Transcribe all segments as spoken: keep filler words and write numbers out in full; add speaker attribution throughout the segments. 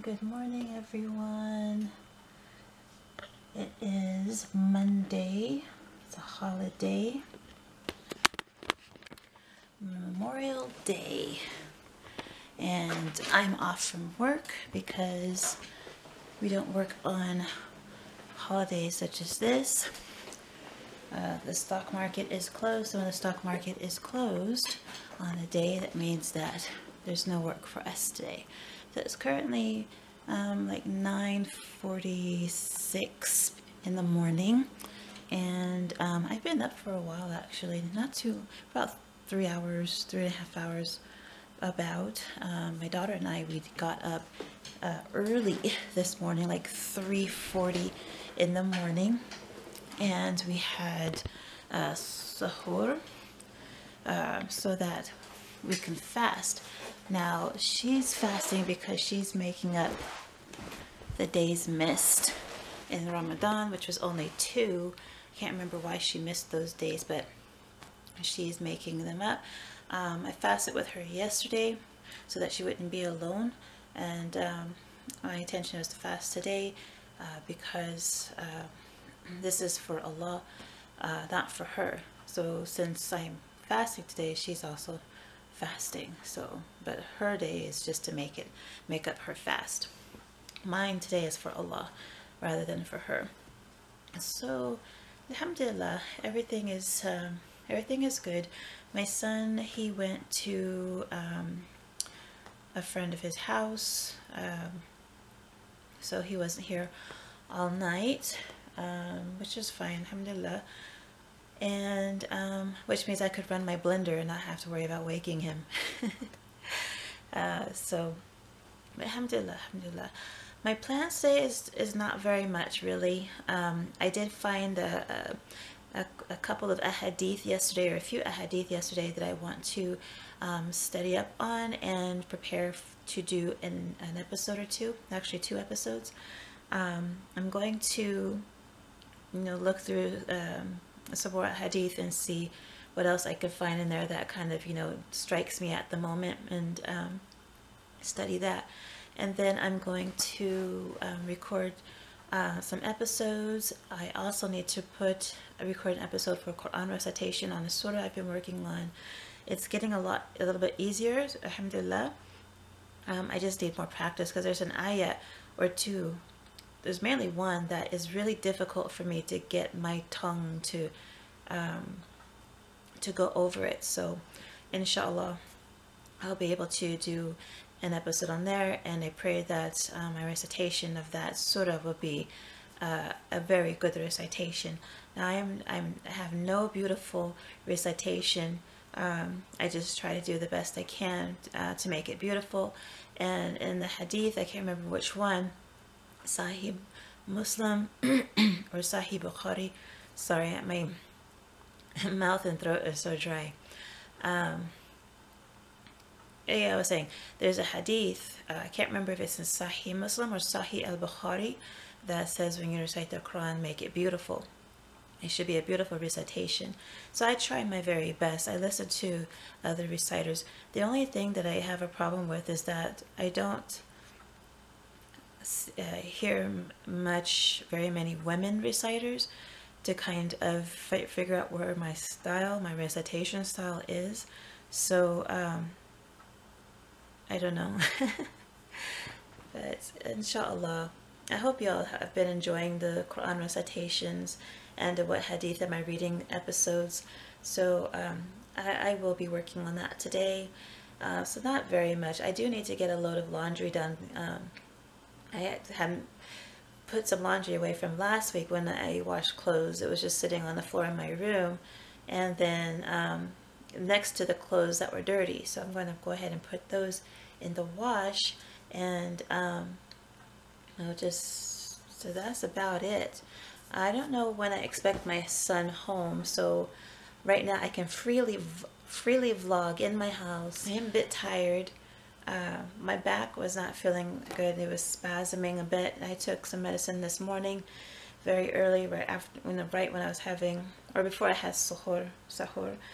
Speaker 1: Good morning, everyone. It is Monday. It's a holiday. Memorial Day. And I'm off from work because we don't work on holidays such as this. Uh, the stock market is closed. So when the stock market is closed on a day, that means that there's no work for us today. So it's currently um, like nine forty-six in the morning, and um, I've been up for a while actually, not too, about three hours, three and a half hours about. Um, my daughter and I, we got up uh, early this morning, like three forty in the morning, and we had uh, sahur uh, so that we can fast. Now she's fasting because she's making up the days missed in Ramadan, which was only two. I can't remember why she missed those days, but she's making them up. Um, I fasted with her yesterday so that she wouldn't be alone, and um, my intention was to fast today uh, because uh, this is for Allah, uh, not for her. So since I'm fasting today, she's also fasting. So, but her day is just to make it, make up her fast. Mine today is for Allah rather than for her. So, alhamdulillah, everything is um, everything is good. My son, he went to um, a friend of his house, um, so he wasn't here all night, um, which is fine, alhamdulillah. And um, which means I could run my blender and not have to worry about waking him. uh, so, alhamdulillah, alhamdulillah. My plans today is, is not very much really. Um, I did find a, a, a couple of ahadith yesterday, or a few ahadith yesterday that I want to um, study up on and prepare to do in an episode or two, actually two episodes. Um, I'm going to, you know, look through um, some more hadith and see what else I could find in there that kind of, you know, strikes me at the moment, and um, study that. And then I'm going to um, record uh, some episodes. I also need to put a record an episode for Quran recitation on the surah I've been working on. It's getting a lot, a little bit easier, alhamdulillah. Um, I just need more practice because there's an ayah or two. There's mainly one that is really difficult for me to get my tongue to um, to go over it. So inshallah I'll be able to do an episode on there, and I pray that um, my recitation of that surah will be uh, a very good recitation. Now I am I'm, I have no beautiful recitation. Um, I just try to do the best I can uh, to make it beautiful. And in the hadith, I can't remember which one, Sahih Muslim or Sahih Bukhari. Sorry, my mouth and throat are so dry. Um, yeah, I was saying there's a hadith. Uh, I can't remember if it's in Sahih Muslim or Sahih al-Bukhari that says when you recite the Quran, make it beautiful. It should be a beautiful recitation. So I try my very best. I listen to other reciters. The only thing that I have a problem with is that I don't Uh, hear much, very many women reciters to kind of fi figure out where my style, my recitation style is. So um, I don't know. But inshallah, I hope y'all have been enjoying the Quran recitations and the what hadith am I reading episodes. So um, I, I will be working on that today. Uh, so not very much. I do need to get a load of laundry done. Um, I hadn't put some laundry away from last week when I washed clothes. It was just sitting on the floor in my room, and then um, next to the clothes that were dirty. So I'm going to go ahead and put those in the wash, and um, I'll just, so that's about it. I don't know when I expect my son home, so right now I can freely freely vlog in my house. I am a bit tired. Uh, my back was not feeling good. It was spasming a bit. I took some medicine this morning, very early, right after, when, right when I was having, or before I had sahur. sahur.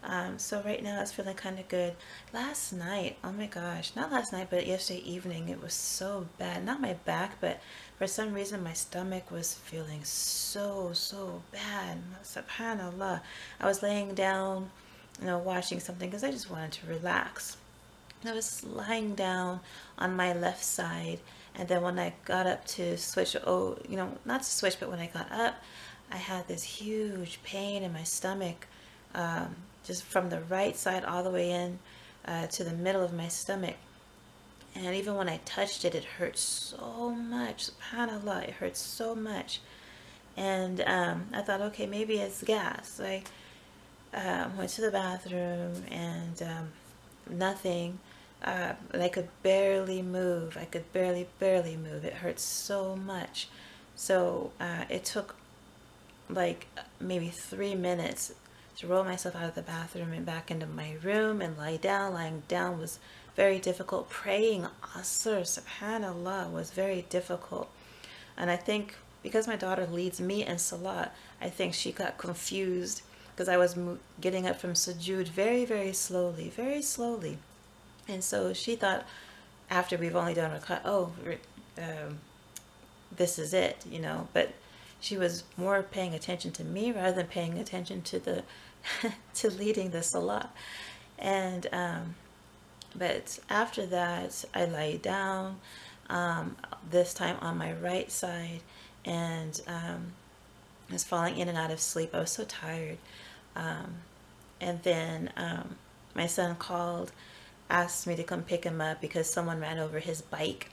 Speaker 1: Um, so right now it's feeling kind of good. Last night, oh my gosh, not last night, but yesterday evening, it was so bad. Not my back, but for some reason my stomach was feeling so, so bad. SubhanAllah. I was laying down, you know, watching something because I just wanted to relax. I was lying down on my left side, and then when I got up to switch, oh, you know, not to switch, but when I got up, I had this huge pain in my stomach, um, just from the right side all the way in uh, to the middle of my stomach. And even when I touched it, it hurt so much. SubhanAllah, it hurt so much. And um, I thought, okay, maybe it's gas. So I um, went to the bathroom, and um, nothing. Uh, and I could barely move. I could barely, barely move. It hurt so much. So uh, it took like maybe three minutes to roll myself out of the bathroom and back into my room and lie down. Lying down was very difficult. Praying Asr, SubhanAllah, was very difficult. And I think because my daughter leads me in Salat, I think she got confused because I was getting up from sujood very, very slowly, very slowly. And so she thought after we've only done a cut, oh, um, this is it, you know. But she was more paying attention to me rather than paying attention to the to leading the salah. And um, but after that, I lay down, um, this time on my right side, and um, I was falling in and out of sleep. I was so tired. Um, and then um, my son called, asked me to come pick him up because someone ran over his bike.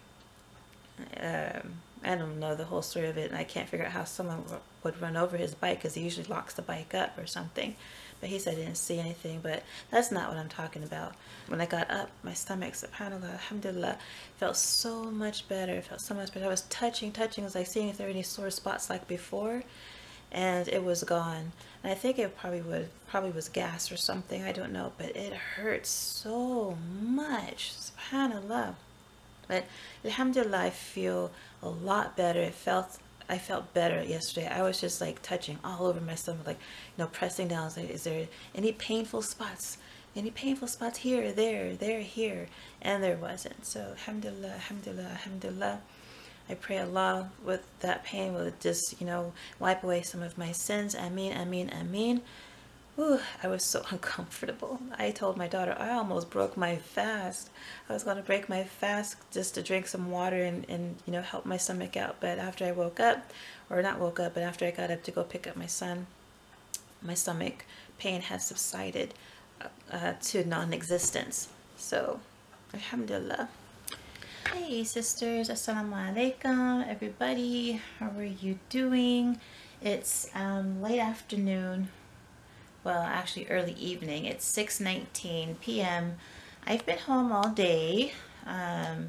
Speaker 1: Um, I don't know the whole story of it, and I can't figure out how someone would run over his bike because he usually locks the bike up or something. But he said he didn't see anything, but that's not what I'm talking about. When I got up, my stomach, SubhanAllah, alhamdulillah, felt so much better. It felt so much better. I was touching, touching. I was like seeing if there were any sore spots like before, and it was gone. And I think it probably would, probably was gas or something. I don't know, but it hurt so much. SubhanAllah. But alhamdulillah, I feel a lot better. It felt, I felt better yesterday. I was just like touching all over my stomach, like, you know, pressing down. I was like, is there any painful spots? Any painful spots here, there, there, here? And there wasn't. So alhamdulillah, alhamdulillah, alhamdulillah. I pray Allah with that pain will just, you know, wipe away some of my sins. Ameen, ameen, ameen. Ooh, I was so uncomfortable. I told my daughter I almost broke my fast. I was going to break my fast just to drink some water and, and, you know, help my stomach out. But after I woke up, or not woke up, but after I got up to go pick up my son, my stomach pain has subsided uh, to non-existence. So, alhamdulillah. Hey sisters, assalamu alaikum everybody. How are you doing? It's um, late afternoon. Well, actually early evening. It's six nineteen p m I've been home all day, um,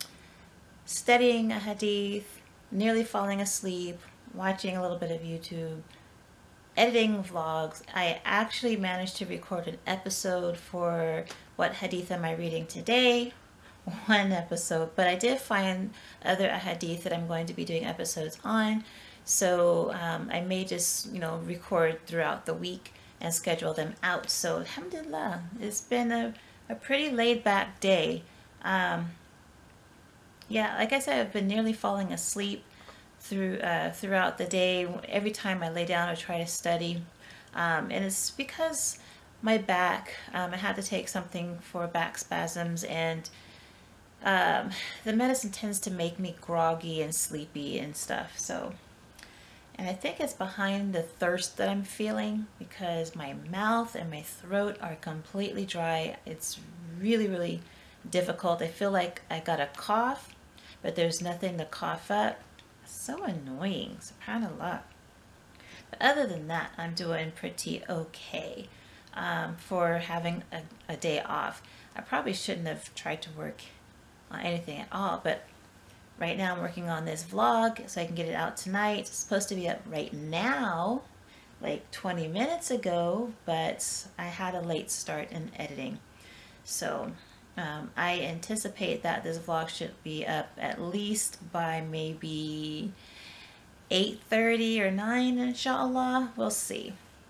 Speaker 1: studying a hadith, nearly falling asleep, watching a little bit of YouTube, editing vlogs. I actually managed to record an episode for What Hadith Am I Reading Today? One episode, but I did find other hadith that I'm going to be doing episodes on. So um, I may just, you know, record throughout the week and schedule them out. So alhamdulillah, it's been a, a pretty laid back day. Um, yeah, like I said, I've been nearly falling asleep through uh, throughout the day. Every time I lay down or try to study. Um, and it's because my back, um, I had to take something for back spasms, and um, the medicine tends to make me groggy and sleepy and stuff. So, and I think it's behind the thirst that I'm feeling because my mouth and my throat are completely dry. It's really, really difficult. I feel like I got a cough, but there's nothing to cough up. So annoying, subhanallah. But other than that, I'm doing pretty okay um, for having a, a day off. I probably shouldn't have tried to work on anything at all, but right now I'm working on this vlog so I can get it out tonight. It's supposed to be up right now, like twenty minutes ago, but I had a late start in editing. So um, I anticipate that this vlog should be up at least by maybe eight thirty or nine, inshallah. We'll see.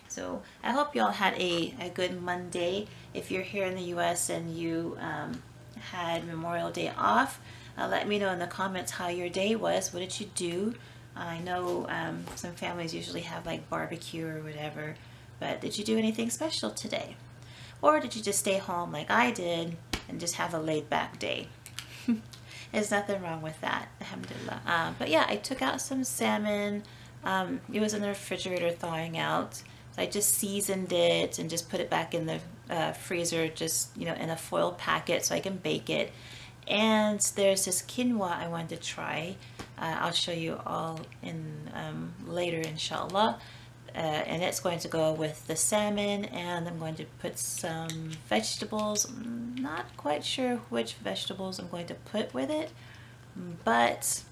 Speaker 1: So I hope y'all had a, a good Monday. If you're here in the U S and you um, had Memorial Day off, uh, let me know in the comments how your day was. What did you do? I know um, some families usually have like barbecue or whatever, but did you do anything special today? Or did you just stay home like I did and just have a laid back day? There's nothing wrong with that, alhamdulillah. Um, but yeah, I took out some salmon. Um, it was in the refrigerator thawing out. So I just seasoned it and just put it back in the uh, freezer, just, you know, in a foil packet so I can bake it. And there's this quinoa I wanted to try. Uh, I'll show you all in um, later, inshallah. Uh, and it's going to go with the salmon, and I'm going to put some vegetables. I'm not quite sure which vegetables I'm going to put with it, but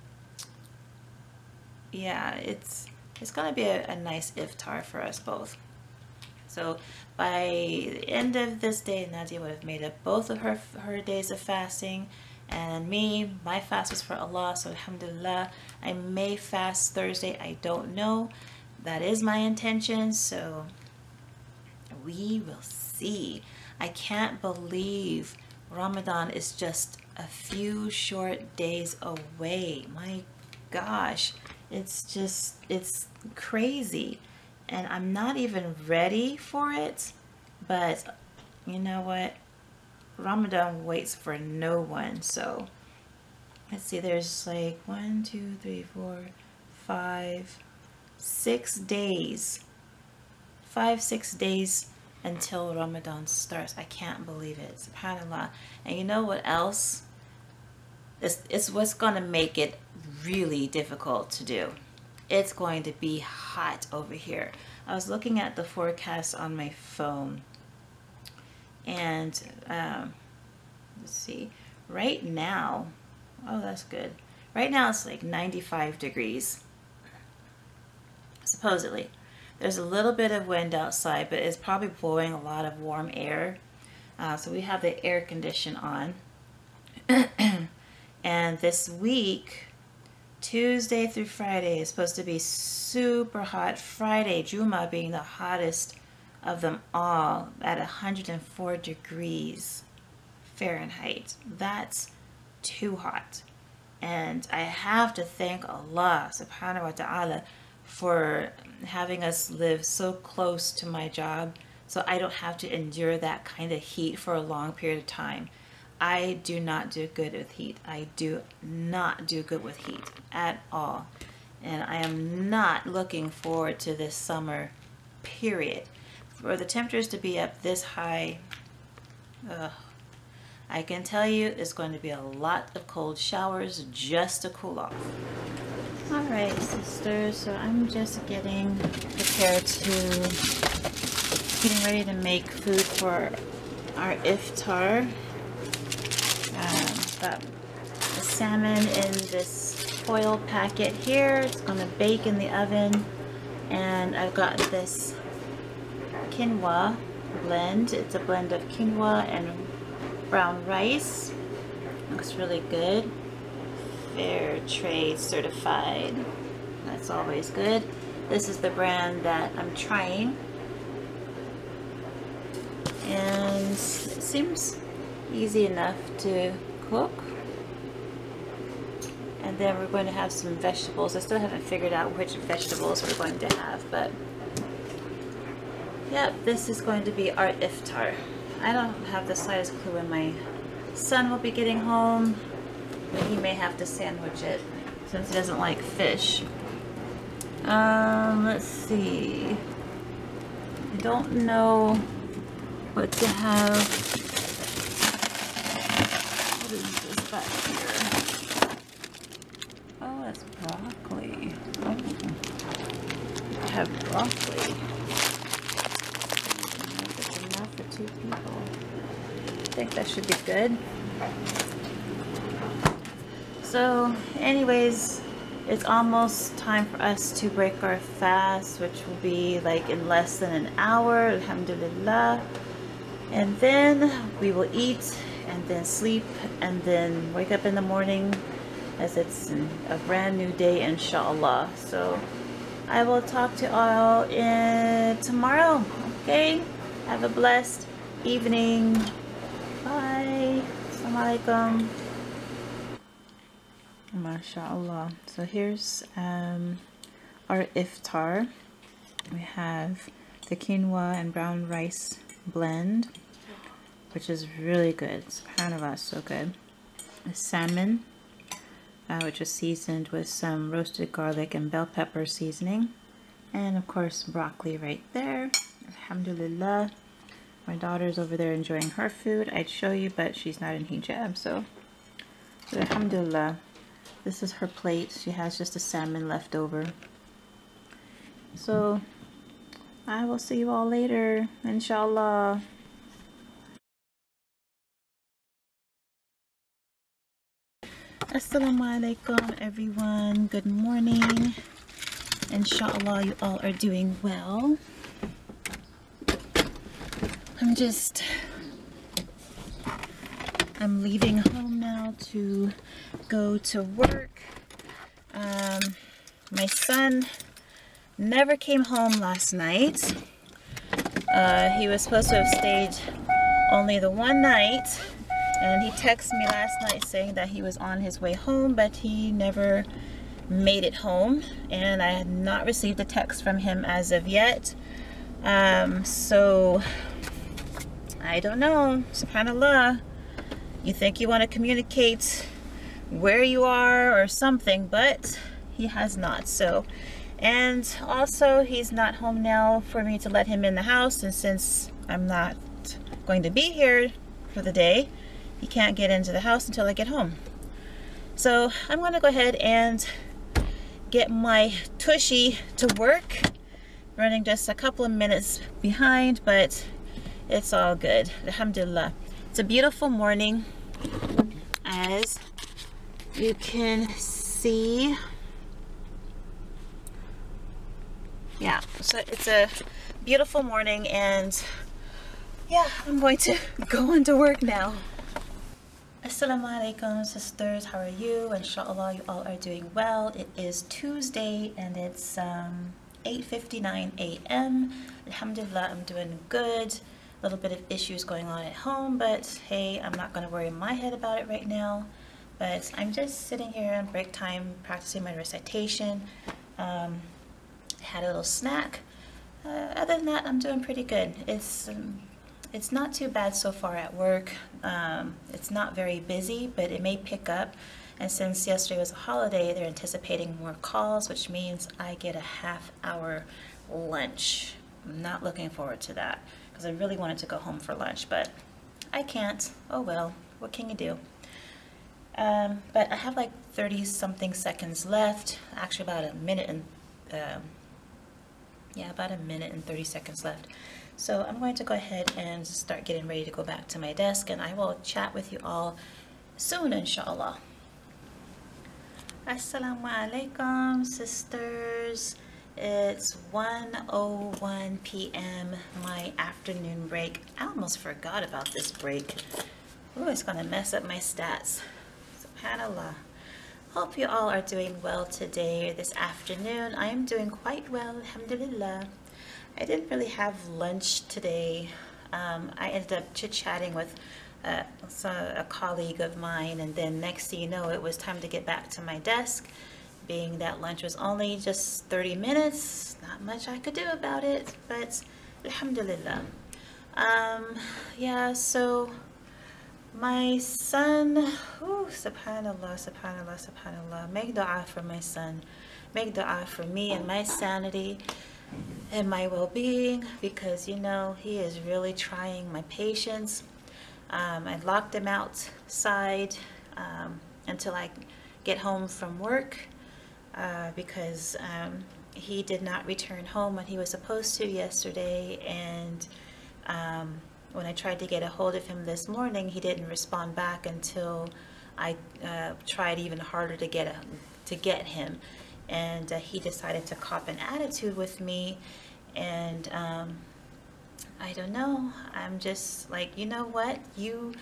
Speaker 1: yeah, it's it's going to be a, a nice iftar for us both. So by the end of this day, Nadia would have made up both of her her days of fasting, and me, my fast was for Allah, so alhamdulillah. I may fast Thursday, I don't know. That is my intention, so we will see. I can't believe Ramadan is just a few short days away. My gosh, it's just, it's crazy. And I'm not even ready for it, but you know what? Ramadan waits for no one. So let's see, there's like one, two, three, four, five, six days, five, six days until Ramadan starts. I can't believe it, subhanAllah. And you know what else? It's, it's what's going to make it really difficult to do. It's going to be hot over here. I was looking at the forecast on my phone, and um, let's see, right now, oh, that's good. Right now it's like ninety-five degrees. Supposedly. There's a little bit of wind outside, but it's probably blowing a lot of warm air. Uh, so we have the air condition on. And this week, Tuesday through Friday is supposed to be super hot. Friday, Juma, being the hottest of them all at one hundred four degrees Fahrenheit. That's too hot. And I have to thank Allah subhanahu wa ta'ala for having us live so close to my job, so I don't have to endure that kind of heat for a long period of time. I do not do good with heat. I do not do good with heat at all. And I am not looking forward to this summer, period. For the temperatures to be up this high, ugh, I can tell you it's going to be a lot of cold showers just to cool off. Alright, sisters, so I'm just getting prepared to, getting ready to make food for our iftar. Um, got the salmon in this foil packet here. It's going to bake in the oven. And I've got this quinoa blend. It's a blend of quinoa and brown rice. Looks really good. Fair trade certified. That's always good. This is the brand that I'm trying. And it seems easy enough to cook. And then we're going to have some vegetables. I still haven't figured out which vegetables we're going to have, but yep, this is going to be our iftar. I don't have the slightest clue when my son will be getting home, but he may have to sandwich it since he doesn't like fish. Um, let's see. I don't know what to have. What is this back here? Oh, that's broccoli. Oh. I have broccoli. I don't know if it's enough for two people. I think that should be good. So, anyways, it's almost time for us to break our fast, which will be like in less than an hour, alhamdulillah. And then we will eat and then sleep and then wake up in the morning as it's a brand new day, inshallah. So I will talk to all in tomorrow. Okay? Have a blessed evening. Bye. Assalamu alaikum. MashaAllah. So here's um, our iftar. We have the quinoa and brown rice blend, which is really good. SubhanAllah, so good. A salmon, uh, which is seasoned with some roasted garlic and bell pepper seasoning. And of course, broccoli right there. Alhamdulillah. My daughter's over there enjoying her food. I'd show you, but she's not in hijab, so. So alhamdulillah. This is her plate. She has just a salmon left over. So, I will see you all later, inshallah. Assalamu alaikum everyone. Good morning. Inshallah you all are doing well. I'm just I'm leaving home now to go to work. Um, my son never came home last night. Uh, he was supposed to have stayed only the one night. And he texted me last night saying that he was on his way home, but he never made it home. And I had not received a text from him as of yet. Um, so, I don't know. SubhanAllah. You think you want to communicate where you are or something, but he has not. So, and also he's not home now for me to let him in the house. And since I'm not going to be here for the day, he can't get into the house until I get home. So I'm going to go ahead and get my tushy to work. Running just a couple of minutes behind, but it's all good. Alhamdulillah. It's a beautiful morning, as you can see. Yeah, so it's a beautiful morning, and yeah, I'm going to go into work now. Assalamu alaikum sisters, how are you? Inshallah you all are doing well. It is Tuesday and it's um, eight fifty-nine a m Alhamdulillah, I'm doing good. A little bit of issues going on at home, but hey, I'm not going to worry my head about it right now. But I'm just sitting here on break time practicing my recitation. Um, had a little snack. Uh, other than that, I'm doing pretty good. It's um, It's not too bad so far at work. Um, it's not very busy, but it may pick up. And since yesterday was a holiday, they're anticipating more calls, which means I get a half hour lunch. I'm not looking forward to that because I really wanted to go home for lunch, but I can't. Oh well, what can you do? Um, but I have like thirty something seconds left. Actually about a minute and, um, yeah, about a minute and thirty seconds left. So I'm going to go ahead and start getting ready to go back to my desk, and I will chat with you all soon, inshallah. Assalamu alaikum, sisters. It's one oh one p m my afternoon break. I almost forgot about this break. Ooh, it's gonna mess up my stats. SubhanAllah. Hope you all are doing well today or this afternoon. I am doing quite well, alhamdulillah. I didn't really have lunch today. Um, I ended up chit-chatting with uh, a colleague of mine, and then next thing you know, it was time to get back to my desk. Being that lunch was only just thirty minutes, not much I could do about it, but alhamdulillah. Um, yeah, so my son, ooh, subhanallah, subhanallah, subhanallah. Make dua for my son. Make dua for me and my sanity and my well-being, because you know he is really trying my patience. Um, I locked him outside um, until I get home from work uh, because um, he did not return home when he was supposed to yesterday, and um, when I tried to get a hold of him this morning, he didn't respond back until I uh, tried even harder to get a, to get him. And uh, he decided to cop an attitude with me, and um, I don't know, I'm just like, you know what, you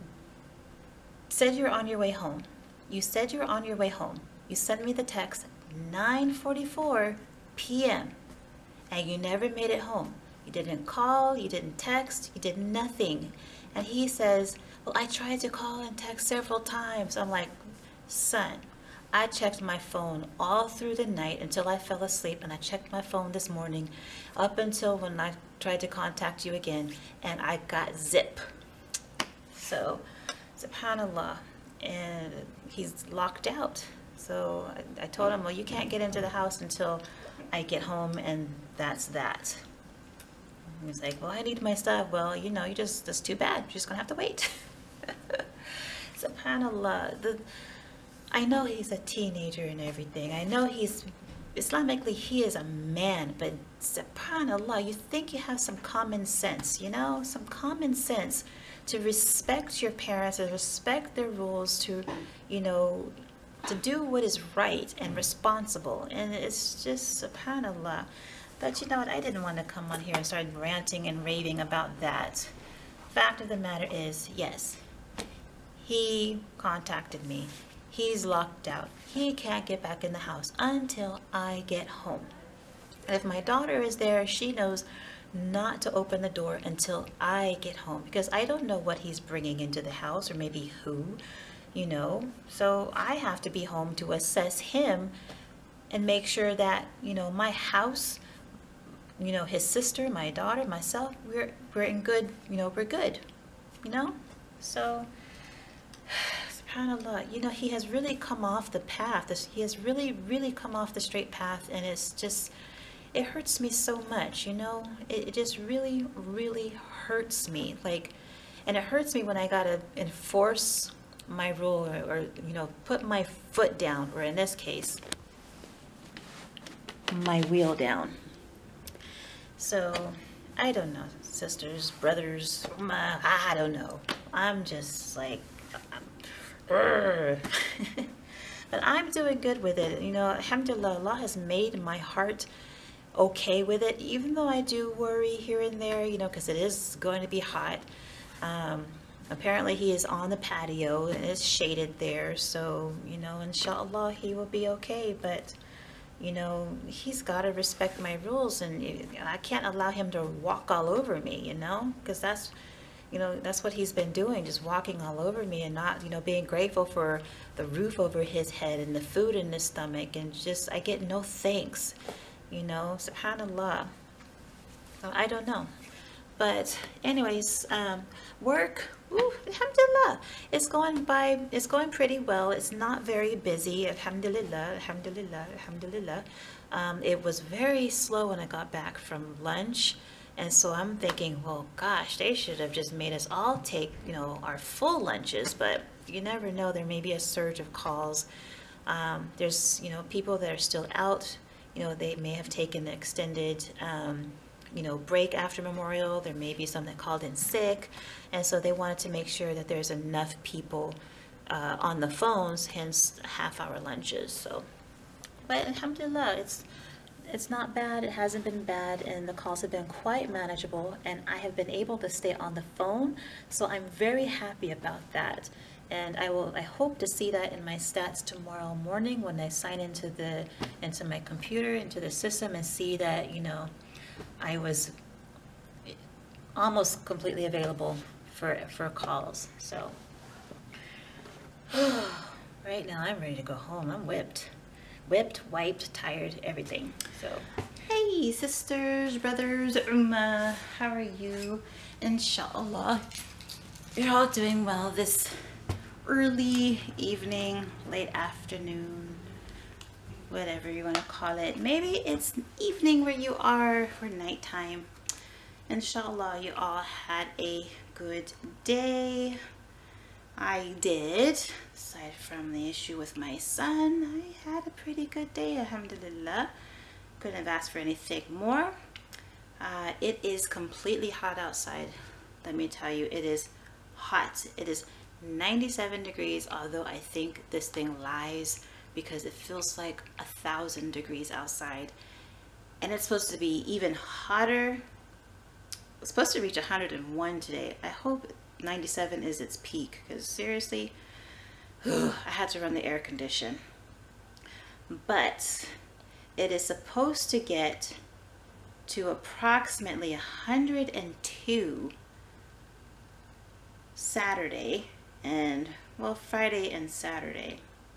Speaker 1: said you're on your way home. You said you're on your way home. You sent me the text, nine forty-four p m and you never made it home. You didn't call, you didn't text, you did nothing. And he says, well, I tried to call and text several times. I'm like, son, I checked my phone all through the night until I fell asleep, and I checked my phone this morning up until when I tried to contact you again, and I got zip. So, subhanallah, and he's locked out. So I, I told him, well, you can't get into the house until I get home, and that's that. And he's like, well, I need my stuff. Well, you know, you just, that's too bad. You're just gonna have to wait. SubhanAllah. The, I know he's a teenager and everything. I know he's, Islamically, he is a man, but SubhanAllah, you think you have some common sense, you know, some common sense to respect your parents, to respect their rules, to, you know, to do what is right and responsible. And it's just SubhanAllah. But you know what, I didn't want to come on here and start ranting and raving about that. Fact of the matter is, yes, he contacted me. He's locked out. He can't get back in the house until I get home. And if my daughter is there, she knows not to open the door until I get home, because I don't know what he's bringing into the house, or maybe who, you know. So I have to be home to assess him and make sure that, you know, my house, you know, his sister, my daughter, myself, we're we're in good, you know, we're good, you know. So SubhanAllah, you know, he has really come off the path. This, he has really, really come off the straight path, and it's just, it hurts me so much, you know. It, it just really, really hurts me. Like, and it hurts me when I gotta enforce my rule, or, or you know, put my foot down, or in this case, my wheel down. So, I don't know, sisters, brothers, my, I don't know. I'm just like, I'm, but I'm doing good with it. You know, alhamdulillah, Allah has made my heart okay with it, even though I do worry here and there, you know, because it is going to be hot. Um, apparently he is on the patio and it's shaded there, so, you know, inshallah he will be okay. But you know, he's got to respect my rules, and I can't allow him to walk all over me, you know, because that's, you know, that's what he's been doing, just walking all over me and not, you know, being grateful for the roof over his head and the food in his stomach, and just, I get no thanks, you know, subhanallah. So I don't know. But anyways, um, work, woo, alhamdulillah, it's going by, it's going pretty well. It's not very busy, alhamdulillah, alhamdulillah, alhamdulillah. Um, it was very slow when I got back from lunch. And so I'm thinking, well, gosh, they should have just made us all take, you know, our full lunches. But you never know, there may be a surge of calls. Um, there's, you know, people that are still out, you know, they may have taken the extended, um, you know, break after Memorial. There may be some that called in sick, and so they wanted to make sure that there's enough people uh, on the phones, hence half hour lunches. So, but alhamdulillah, it's it's not bad. It hasn't been bad, and the calls have been quite manageable, and I have been able to stay on the phone, so I'm very happy about that. And I will, I hope to see that in my stats tomorrow morning when I sign into the into my computer, into the system, and see that, you know, I was almost completely available for for calls. So right now I'm ready to go home. I'm whipped, whipped, wiped, tired, everything. So hey, sisters, brothers, ummah, how are you? Inshallah, you're all doing well this early evening, late afternoon, whatever you want to call it. Maybe it's evening where you are, or nighttime. Inshallah, you all had a good day. I did, aside from the issue with my son. I had a pretty good day, alhamdulillah. Couldn't have asked for anything more. Uh, it is completely hot outside. Let me tell you, it is hot. It is ninety-seven degrees, although I think this thing lies, because it feels like a thousand degrees outside, and it's supposed to be even hotter. It's supposed to reach one hundred and one today. I hope ninety-seven is its peak, because seriously, whew, I had to run the air condition. but it is supposed to get to approximately one hundred two Saturday and, well, Friday and Saturday.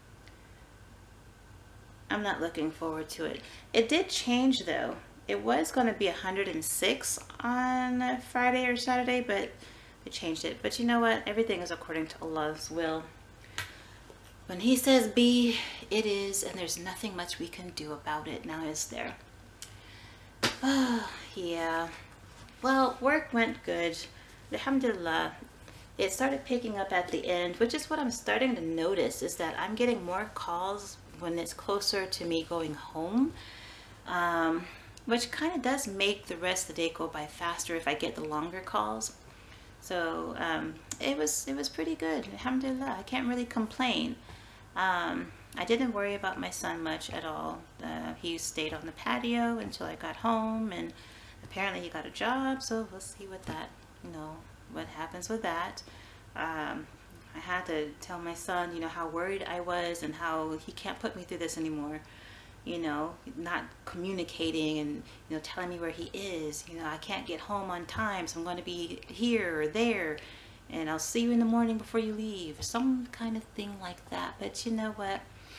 Speaker 1: I'm not looking forward to it. It did change though. It was going to be one hundred six on Friday or Saturday, but they changed it. But you know what? Everything is according to Allah's will. When He says be, it is, and there's nothing much we can do about it now, is there? Oh, yeah. Well, work went good. Alhamdulillah. It started picking up at the end, which is what I'm starting to notice, is that I'm getting more calls when it's closer to me going home, um, which kind of does make the rest of the day go by faster if I get the longer calls. So um, it was it was pretty good. Alhamdulillah. I can't really complain. Um, I didn't worry about my son much at all. Uh, he stayed on the patio until I got home, and apparently he got a job. So we'll see what that, you know, what happens with that. Um, I had to tell my son, you know, how worried I was and how he can't put me through this anymore. You know, not communicating and, you know, telling me where he is. You know, I can't get home on time, so I'm going to be here or there, and I'll see you in the morning before you leave. Some kind of thing like that. But you know what?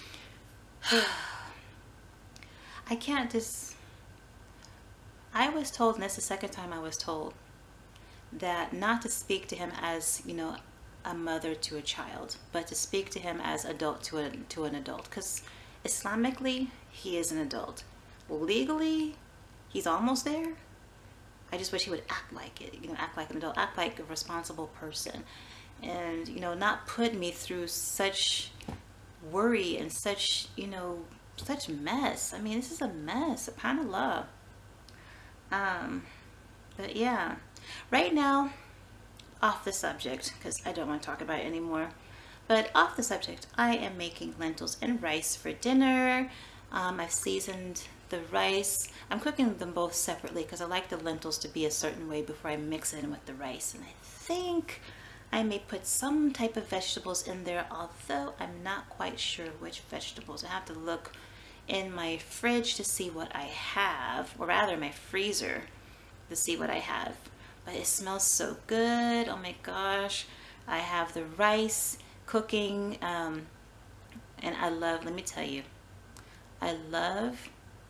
Speaker 1: I can't just... I was told, and that's the second time I was told, that not to speak to him as, you know, a mother to a child, but to speak to him as adult to, a, to an adult. Because Islamically, he is an adult. Legally, he's almost there. I just wish he would act like it, you know, act like an adult, act like a responsible person. And, you know, not put me through such worry and such, you know, such mess. I mean, this is a mess, subhanallah. Um, but yeah, right now, off the subject, because I don't want to talk about it anymore, but off the subject, I am making lentils and rice for dinner. Um, I've seasoned the rice. I'm cooking them both separately because I like the lentils to be a certain way before I mix it in with the rice. And I think I may put some type of vegetables in there, although I'm not quite sure which vegetables. I have to look in my fridge to see what I have, or rather my freezer to see what I have. But it smells so good. Oh my gosh. I have the rice cooking, um, and I love, let me tell you, I love,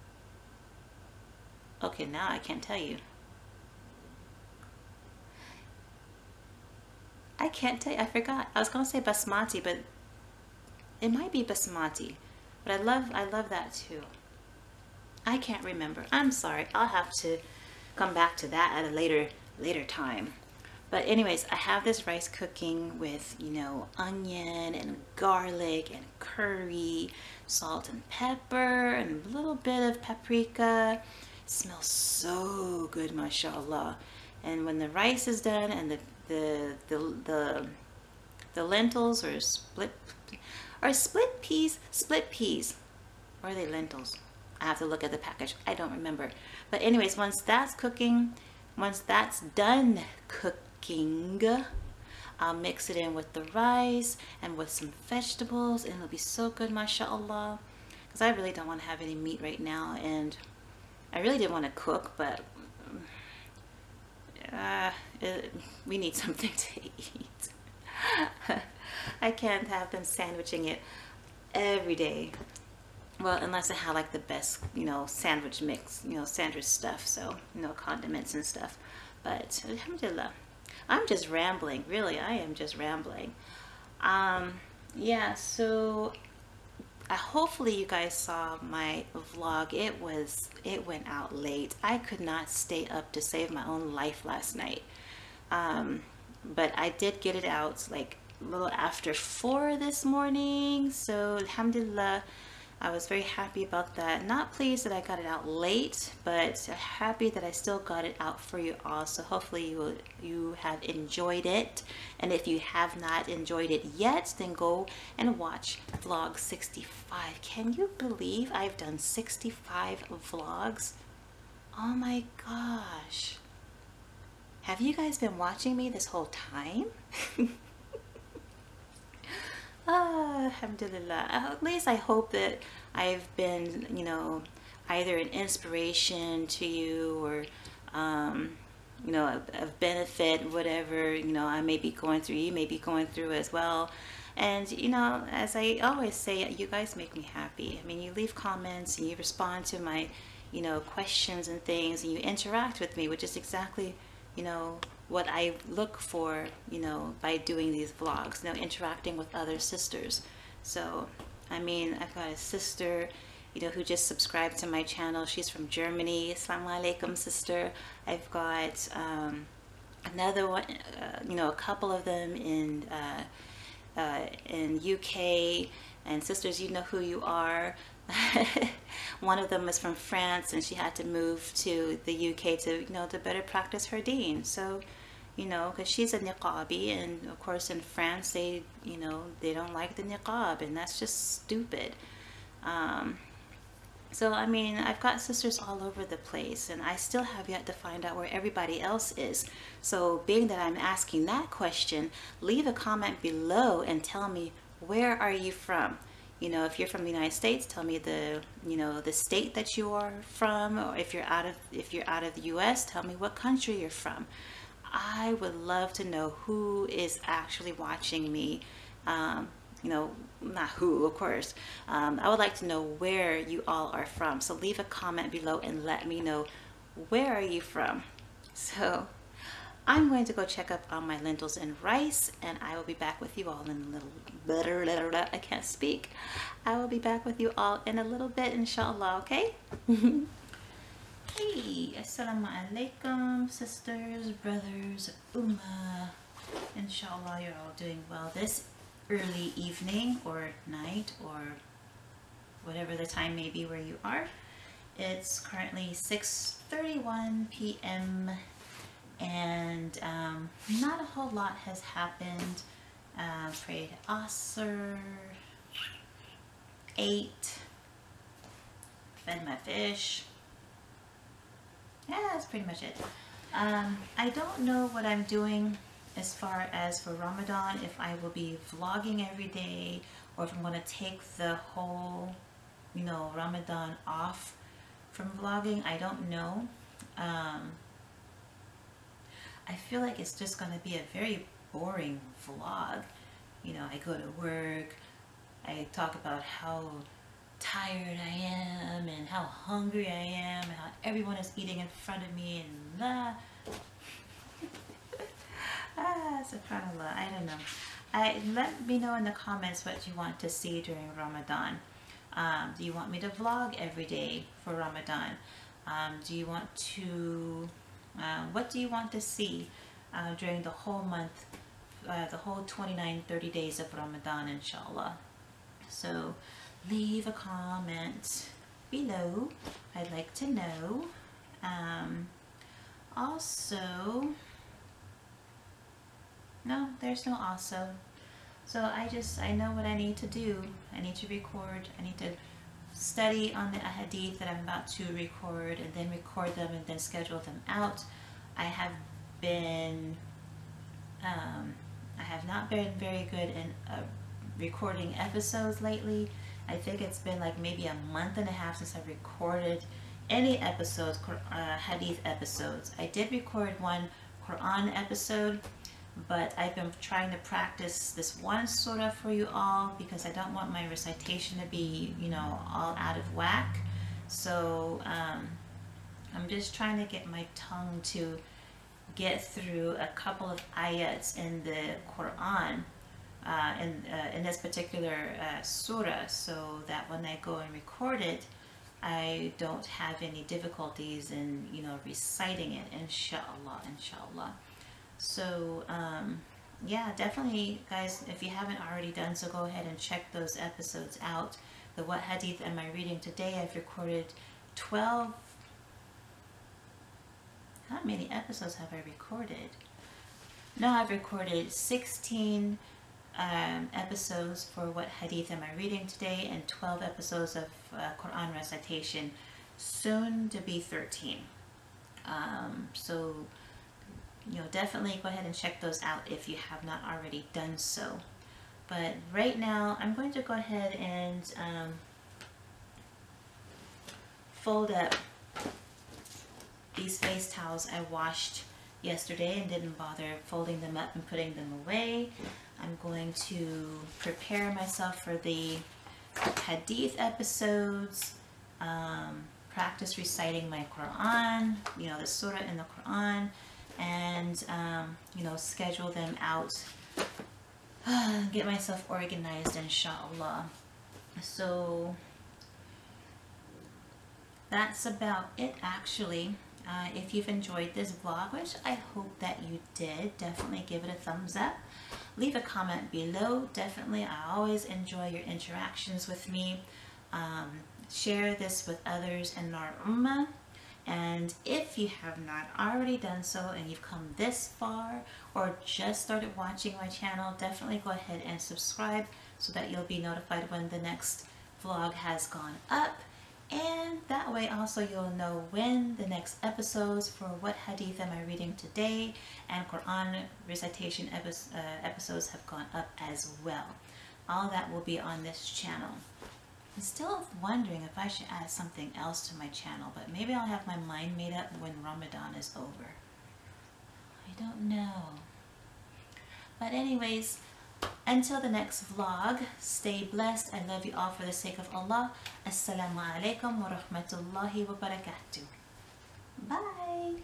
Speaker 1: okay, now I can't tell you. I can't tell you, I forgot. I was gonna say basmati, but it might be basmati. But I love, I love that too. I can't remember. I'm sorry. I'll have to come back to that at a later, later time. But anyways, I have this rice cooking with, you know, onion and garlic and curry, salt and pepper, and a little bit of paprika. It smells so good, mashallah. And when the rice is done and the the the the, the lentils or split or split peas, split peas, or are they lentils? I have to look at the package. I don't remember. But anyways, once that's cooking, once that's done cooking, I'll mix it in with the rice and with some vegetables, and it'll be so good, mashallah. Because I really don't want to have any meat right now, and I really didn't want to cook, but uh, it, we need something to eat. I can't have them sandwiching it every day. Well, unless I have like the best, you know, sandwich mix, you know, sandwich stuff, so, you know, condiments and stuff. But alhamdulillah, I'm just rambling, really, I am just rambling. Um, yeah, so uh, hopefully you guys saw my vlog. It was, it went out late. I could not stay up to save my own life last night. Um, but I did get it out like a little after four this morning, so alhamdulillah. I was very happy about that. Not pleased that I got it out late, but happy that I still got it out for you all. So hopefully you will, you have enjoyed it. And if you have not enjoyed it yet, then go and watch vlog sixty-five. Can you believe I've done sixty-five vlogs? Oh my gosh. Have you guys been watching me this whole time? Ah, alhamdulillah. Uh, At least I hope that I've been, you know, either an inspiration to you or, um, you know, a, a benefit, whatever, you know, I may be going through, you may be going through as well. And, you know, as I always say, you guys make me happy. I mean, you leave comments and you respond to my, you know, questions and things, and you interact with me, which is exactly, you know, what I look for, you know, by doing these vlogs, you know, interacting with other sisters. So, I mean, I've got a sister, you know, who just subscribed to my channel. She's from Germany. Salaamu alaykum, sister. I've got um, another one, uh, you know, a couple of them in uh, uh, in U K. And sisters, you know who you are. One of them is from France, and she had to move to the U K to, you know, to better practice her deen. So, you know, because she's a Niqabi, and of course in France they, you know, they don't like the niqab, and that's just stupid. Um, so I mean, I've got sisters all over the place, and I still have yet to find out where everybody else is. So being that I'm asking that question, leave a comment below and tell me, where are you from? You know, if you're from the United States, tell me the, you know, the state that you are from, or if you're out of, if you're out of the U S, tell me what country you're from. I would love to know who is actually watching me. Um, you know, not who, of course. Um, I would like to know where you all are from. So leave a comment below and let me know, where are you from? So I'm going to go check up on my lentils and rice, and I will be back with you all in a little bit. I can't speak. I will be back with you all in a little bit, inshallah, okay? Hey, assalamu alaikum, sisters, brothers, ummah. Inshallah, you're all doing well this early evening or night or whatever the time may be where you are. It's currently six thirty-one p m and um, not a whole lot has happened. Uh, prayed Asr, ate, fed my fish. Yeah, that's pretty much it. Um, I don't know what I'm doing as far as for Ramadan, if I will be vlogging every day or if I'm going to take the whole, you know, Ramadan off from vlogging. I don't know. Um, I feel like it's just going to be a very boring vlog. You know, I go to work, I talk about how tired I am and how hungry I am and how everyone is eating in front of me and blah. Ah, subhanallah, I don't know. I, let me know in the comments what you want to see during Ramadan. Um, do you want me to vlog every day for Ramadan? Um, do you want to, uh, what do you want to see uh, during the whole month, uh, the whole twenty-nine, thirty days of Ramadan, inshallah? So leave a comment below. I'd like to know. Um, also, no, there's no also. So I just, I know what I need to do. I need to record, I need to study on the hadith that I'm about to record, and then record them and then schedule them out. I have been, um, I have not been very good in uh, recording episodes lately. I think it's been like maybe a month and a half since I recorded any episodes, uh, hadith episodes. I did record one Quran episode, but I've been trying to practice this one surah for you all because I don't want my recitation to be, you know, all out of whack. So um, I'm just trying to get my tongue to get through a couple of ayats in the Quran, uh, in, uh, in this particular uh, surah, so that when I go and record it, I don't have any difficulties in, you know, reciting it, inshallah, inshallah. So, um, yeah, definitely, guys, if you haven't already done so, go ahead and check those episodes out. The What Hadith Am I Reading Today? I've recorded twelve. How many episodes have I recorded? No, I've recorded sixteen um, episodes for What Hadith Am I Reading Today, and twelve episodes of uh, Quran recitation, soon to be thirteen. Um, so, you know, definitely go ahead and check those out if you have not already done so. But right now, I'm going to go ahead and um, fold up these face towels I washed yesterday and didn't bother folding them up and putting them away. I'm going to prepare myself for the hadith episodes, um, practice reciting my Quran, you know, the surah in the Quran, and, um, you know, schedule them out, get myself organized, inshallah. So that's about it, actually. Uh, if you've enjoyed this vlog, which I hope that you did, definitely give it a thumbs up. Leave a comment below. Definitely, I always enjoy your interactions with me. Um, share this with others in our ummah. And if you have not already done so and you've come this far or just started watching my channel, definitely go ahead and subscribe so that you'll be notified when the next vlog has gone up. And that way also you'll know when the next episodes for what hadith am I reading today and Quran recitation epi uh, episodes have gone up as well. All that will be on this channel. I'm still wondering if I should add something else to my channel, but maybe I'll have my mind made up when Ramadan is over. I don't know. But anyways, until the next vlog, stay blessed. I love you all for the sake of Allah. Assalamu alaykum wa rahmatullahi wa barakatuh. Bye.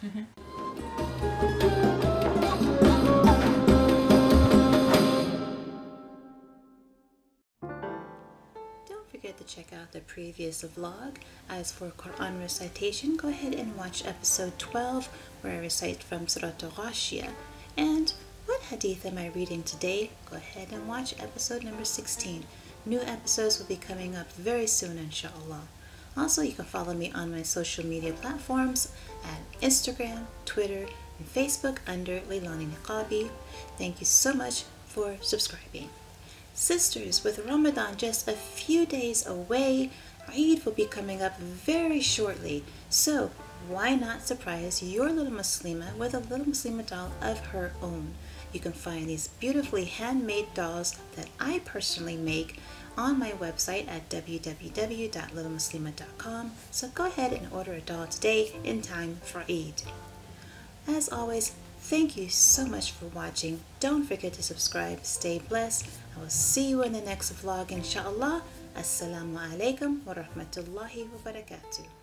Speaker 1: Don't forget to check out the previous vlog. As for Quran recitation, go ahead and watch episode twelve where I recite from Surah Al-Ghashiyah. And what hadith am I reading today? Go ahead and watch episode number sixteen. New episodes will be coming up very soon, inshallah. Also, you can follow me on my social media platforms at Instagram, Twitter, and Facebook under Lailani Niqābi. Thank you so much for subscribing. Sisters, with Ramadan just a few days away, Eid will be coming up very shortly. So, why not surprise your little Muslima with a little Muslima doll of her own? You can find these beautifully handmade dolls that I personally make on my website at w w w dot little muslima dot com. So go ahead and order a doll today in time for Eid. As always, thank you so much for watching. Don't forget to subscribe. Stay blessed. I will see you in the next vlog, inshallah. Assalamu alaykum wa rahmatullahi wa barakatuh.